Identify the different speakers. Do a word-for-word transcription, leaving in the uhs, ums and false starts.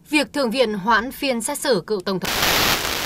Speaker 1: việc Thượng viện hoãn phiên xét xử cựu Tổng thống